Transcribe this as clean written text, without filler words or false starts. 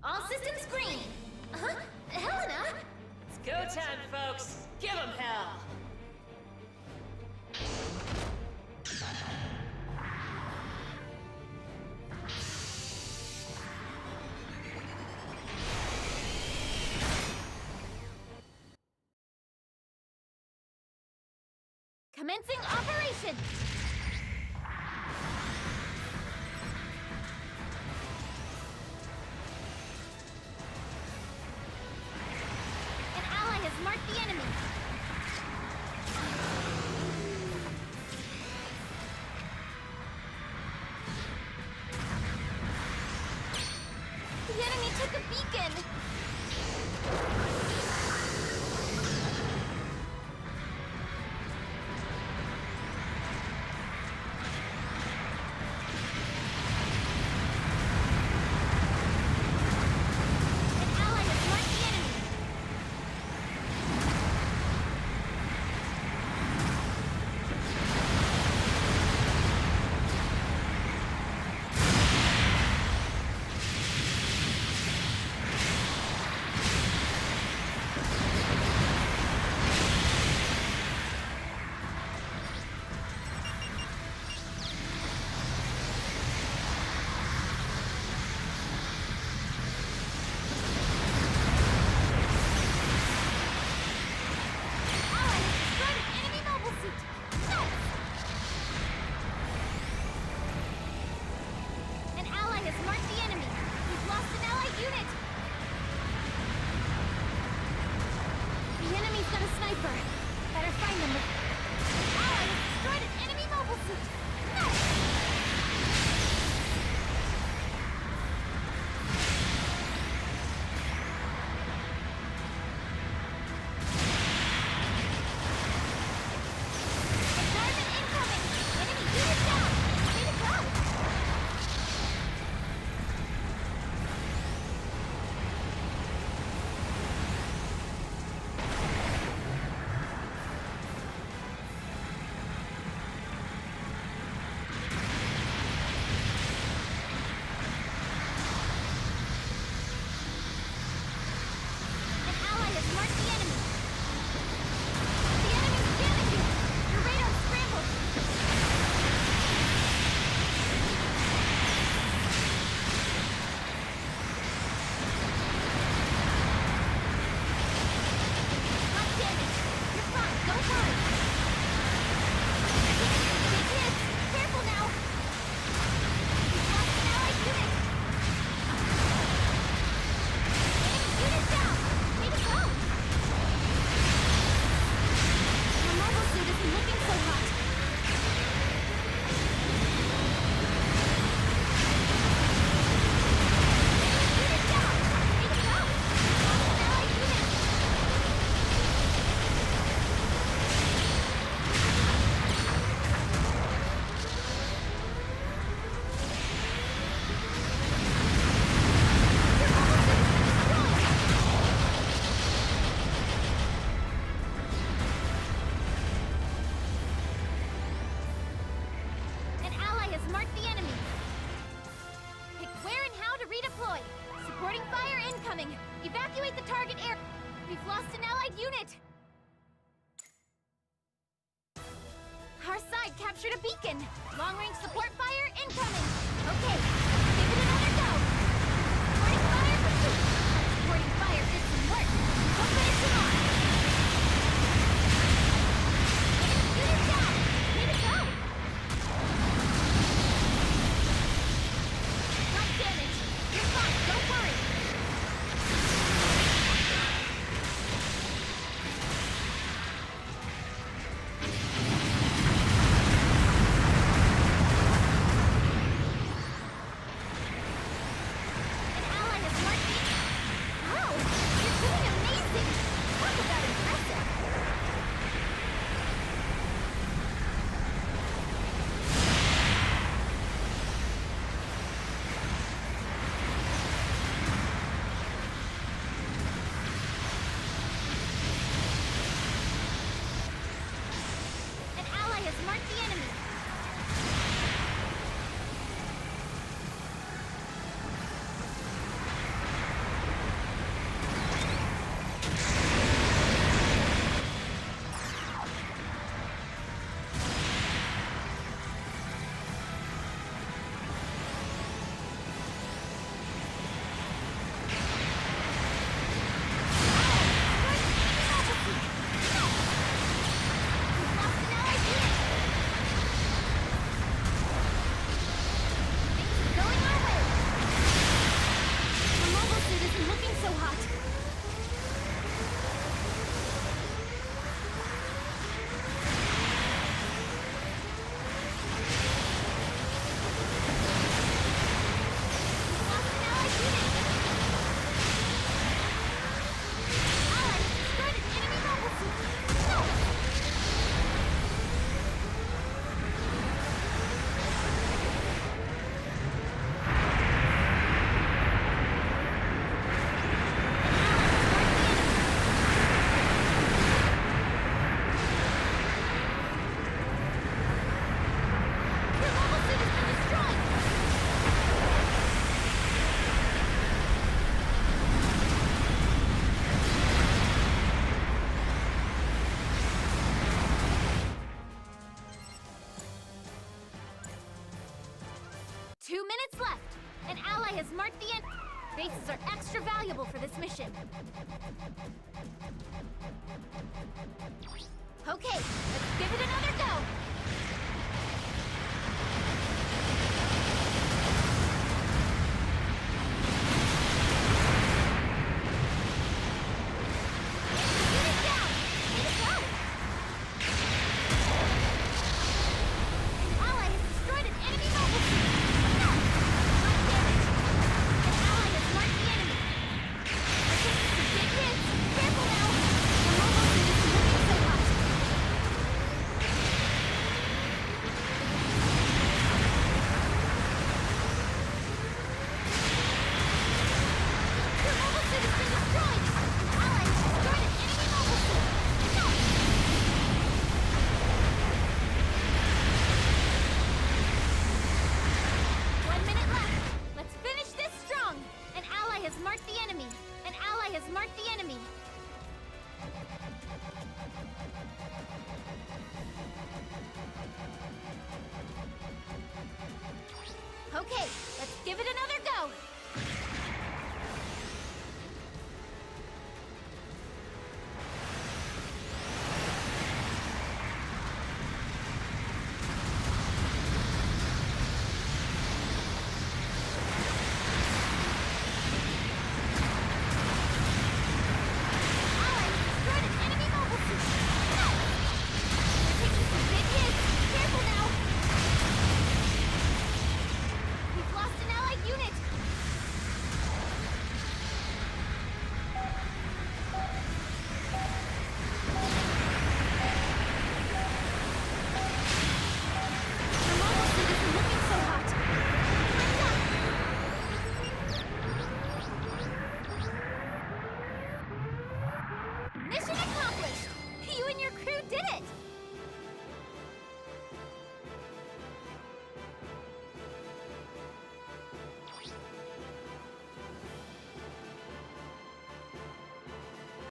All systems green. Helena? It's go time, folks. Give 'em hell. Commencing operation! An ally has marked the enemy. The enemy took a beacon! Better find them. Ally has destroyed an enemy mobile suit. Nice! Assignment incoming! Enemy unit down! Way to go! Evacuate the target area. We've lost an allied unit. Our side captured a beacon. Long-range support fire incoming. Okay, give it another go. Supporting fire pursuit. Supporting fire did some work. Don't finish him off. Unit down. Way to go. Not damage. You're fine. Don't worry. minutes left. An ally has marked the end. Bases are extra valuable for this mission. Okay, let's give it another